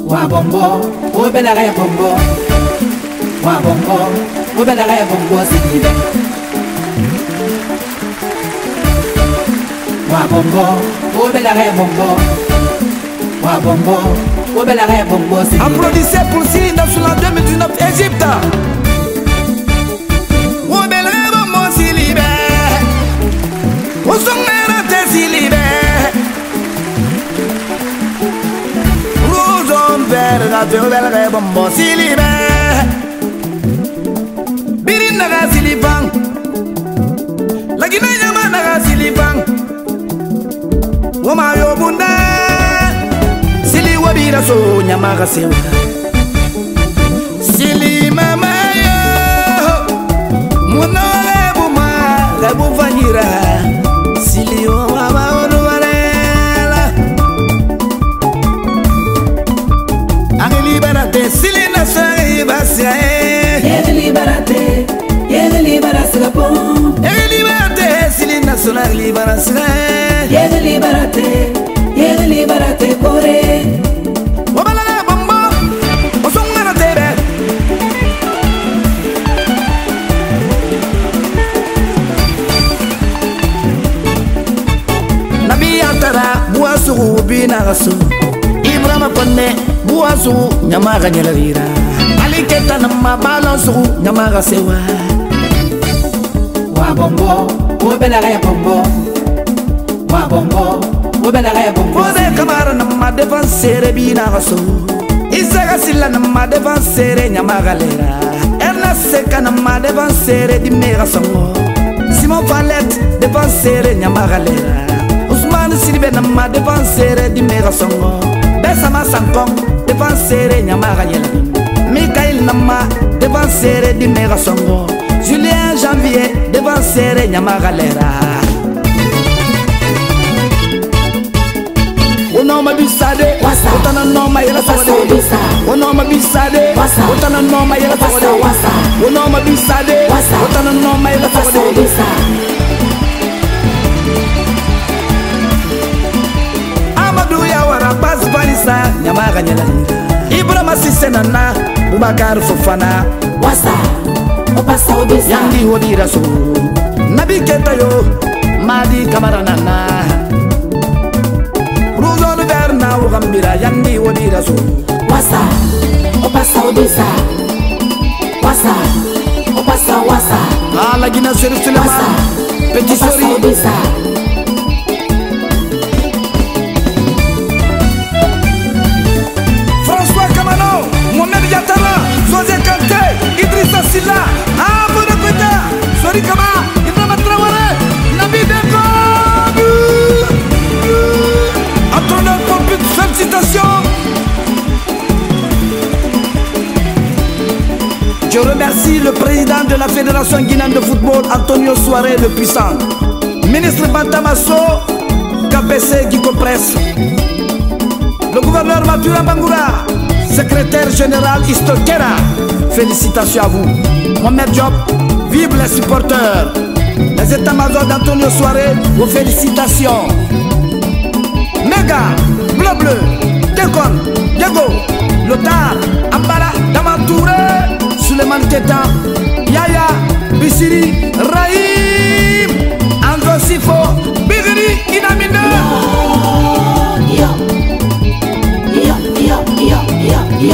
Wa bongo, o bela ga bongo. Wa bongo, o bela ga bongo sikile. Wa bongo, o bela ga bongo. Wa bongo, o bela ga bongo sikile. Applaudissez pour Syli National 2019 Égypte. O bela ga bongo Syli. O songera te Syli. O bela ga bongo Syli. Birin naga Syli bang. Lagi na nyama naga Syli bang. Wama yo bunda Syli wabira so nyama ga sewa. Syli mama yo mwana buma la bufanyira. Syli wama onu warela. Angeli barate Syli na sai basia. Yegli barate gapo. Yegli barate Syli National liberasira. Yegli barate kore. Wabala bombo, osungana tebe. Nabi atara buasu bina rasu. Ibrahima konne buasu nyamaga nyelarira. Ali keta nama balansu nyamaga sewa. Wa bongo, o bela ga bongo. Wa bongo, o bela ga bongo. Ode kamara nama defansere bina rasu. Isaga silla nama defansere nyamaga lera. Erna seka nama defansere di mega songo. Simon Fallet defansere nyamaga lera. Ousmane Sidibé nama defansere di mega songo. Besama Sankong defansere nyamaga yela. Mikael nama defansere di mega songo. Julien Janvier defansere nyamaga lera. Onoma bisade, otana noma yela sawade. Onoma bisade, otana noma yela sawade. Onoma bisade, otana noma yela sawade. Amadou Yawara Bas Banissa nyamaga nyela. Ibrahima Cissé Nana Boubacar Fofana. Wasa, o passa o bisa. Yandi Wodira so. Nabi Keita yo, Madi Camara Nana. Ruzon Verna Wugambira Yandi Wodira so. Wasa, o passa o bisa. Wasa, o passa wasa. Ala Gina Serif Suleiman Petit Sori. François Kamano, Mohamed Yatara, José Kanté, Idrissa Silla, Abou Nakouta, Sori Kama, Ibrahima Traoré, Nabi Demba. Entraîneur pour but, félicitations. Je remercie le président de la Fédération guinéenne de football, Antonio Souaré le Puissant, ministre Bantamasso, KPC Guico Presse, le gouverneur Matura Bangoura, secrétaire général Istokera. Félicitations à vous. Mohamed Diop, vive les supporters. Les états-majors d'Antonio Souaré, vos félicitations. Mega, Bleu, Dekon, Diego, Lothar, Ambala, Damantouré, Suleiman Keita, Yaya, Bissiri, Rahim, Ando Sifo, Bigri, Inamine.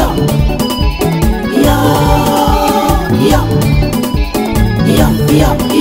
Yo.